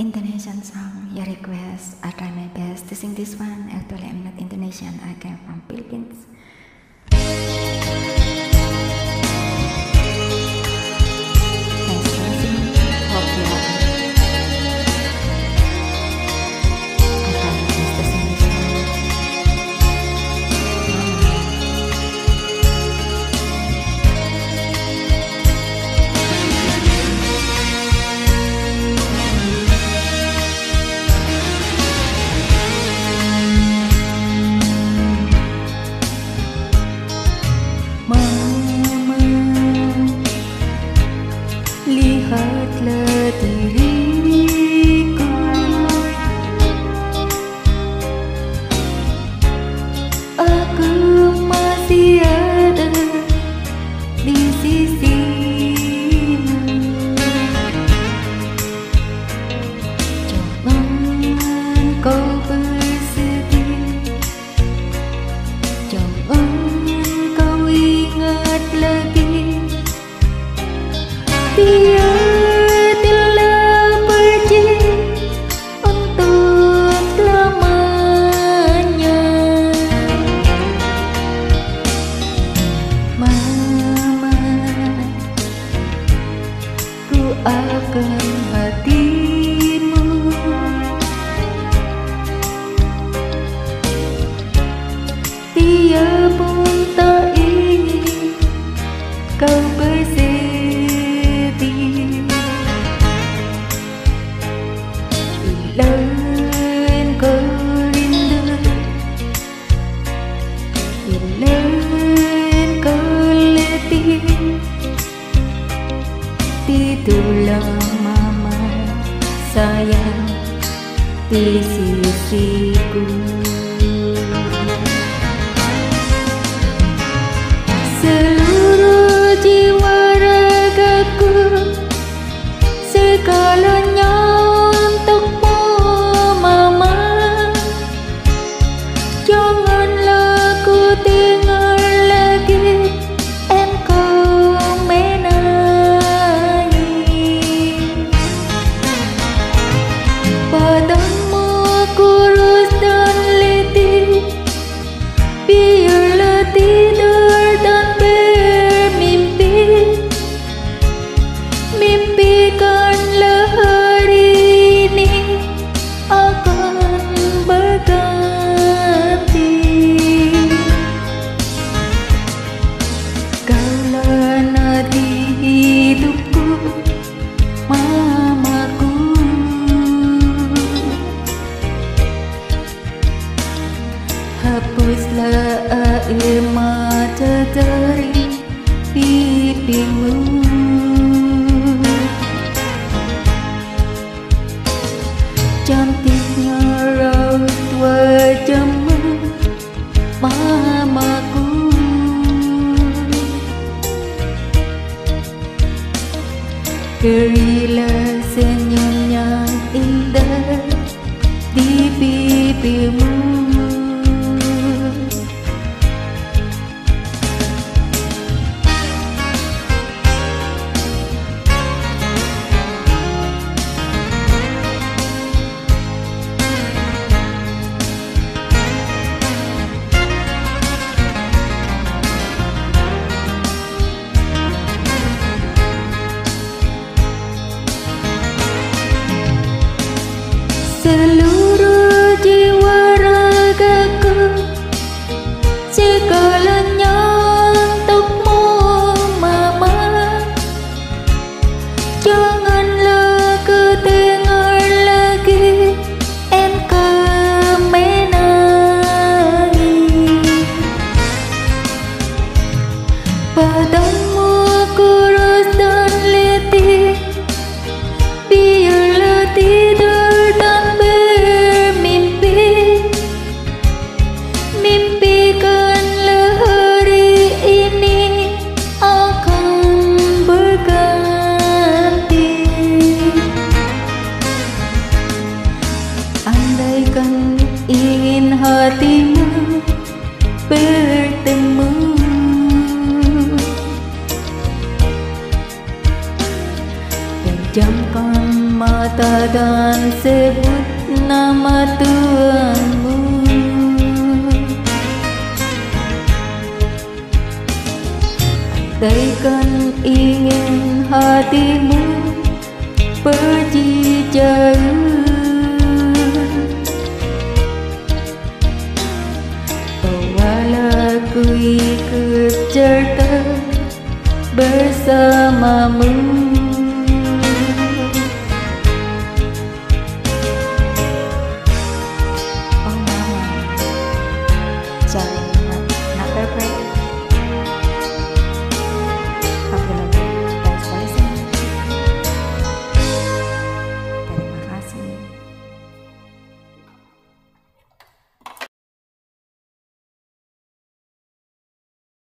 Indonesian song, your request. I try my best to sing this one. Actually, I'm not Indonesian. I came from Philippines. Thanks for listening. Hope you like it. I try my best to sing this one. Lihatlah diriku, aku masih ada di sisimu. Jangan kau bersedih, jangan kau ingat lagi. Dia telah pergi untuk selamanya. Mama, ku akan hatimu. Dia pun tak ingin kau bersedih. Bilain kau rindu, bilain kau letih, tidurlah mama sayang di sisiku. Seluruh jiwa ragaku, segalanya untukmu mama. Janganlah ku dengar lagi engkau menangis. Badanmu kurus dan letih, biarlah tidur dan bermimpi. Mimpikanlah hari ini akan berganti. Kaulah nadi hidupku, mamaku. Hapuslah air mata dari pipimu. Cantiknya raut wajahmu, mamaku. Berilah senyum yang indah di bibirmu. Seluruh jiwa ragaku, segalanya untukmu mama. Janganlah ku dengar lagi engkau menangis. Badanmu kurus dan letih, biarlah tidur dan bermimpi. Mimpikanlah hari ini akan berganti. Andaikan ingin hatimu bertemu, pejamkan mata dan sebut nama Tuhanmu. Andaikan ingin hatimu pergi jauh, bawalah ku ikut cerita bersamamu.